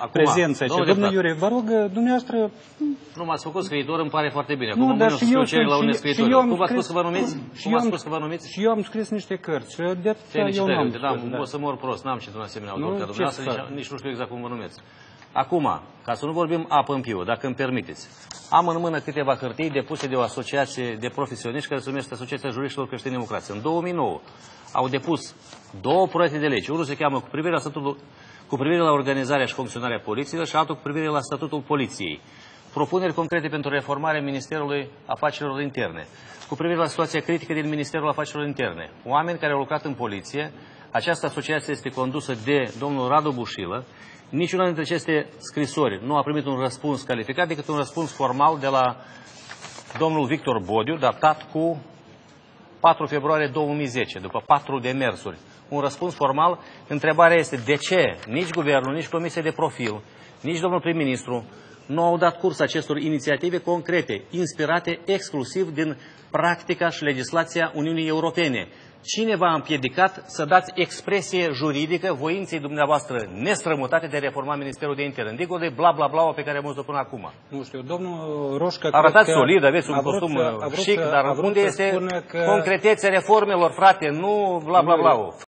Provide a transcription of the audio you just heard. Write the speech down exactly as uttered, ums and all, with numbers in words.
prezența aici. Domnul Iure, vă rog, dumneavoastră... Nu m-ați făcut scriitor, îmi pare foarte bine. Nu, Acum dar nu și eu scriu la unde și, scriitori. și eu am Cum v-ați scris, spus că vă numiți? și Cum eu ați am, spus că vă numiți? și eu am scris niște cărți. De atâta eu n-am da, da. O să mor prost, n-am citit un asemenea autor Nu, ca ce dumneavoastră, să nici, nici nu știu exact cum vă numiți. Acum, ca să nu vorbim apă în piu, dacă îmi permiteți, am în mână câteva hârtii depuse de o asociație de profesioniști care se numește Asociația Juriștilor Creștini Democrați. În două mii nouă au depus două proiecte de lege. Unul se cheamă cu privire la statutul, cu privire la organizarea și funcționarea poliției și altul cu privire la statutul poliției. Propuneri concrete pentru reformarea Ministerului Afacerilor Interne. Cu privire la situația critică din Ministerul Afacerilor Interne. Oameni care au lucrat în poliție. Această asociație este condusă de domnul Radu Bușilă. Niciuna dintre aceste scrisori nu a primit un răspuns calificat decât un răspuns formal de la domnul Victor Bodiu, datat cu patru februarie două mii zece, după patru demersuri. Un răspuns formal. Întrebarea este de ce nici guvernul, nici Comisia de Profil, nici domnul prim-ministru nu au dat curs acestor inițiative concrete, inspirate exclusiv din practica și legislația Uniunii Europene. Cine v-a împiedicat să dați expresie juridică voinței dumneavoastră nestrămutate de a reforma Ministerul de Interne? Dincolo de bla bla bla pe care am văzut până acum. Nu știu, domnul Roșca... Arătați solid, aveți un vrut, costum vrut, chic, dar unde este că... concretețea reformelor, frate, nu bla bla bla.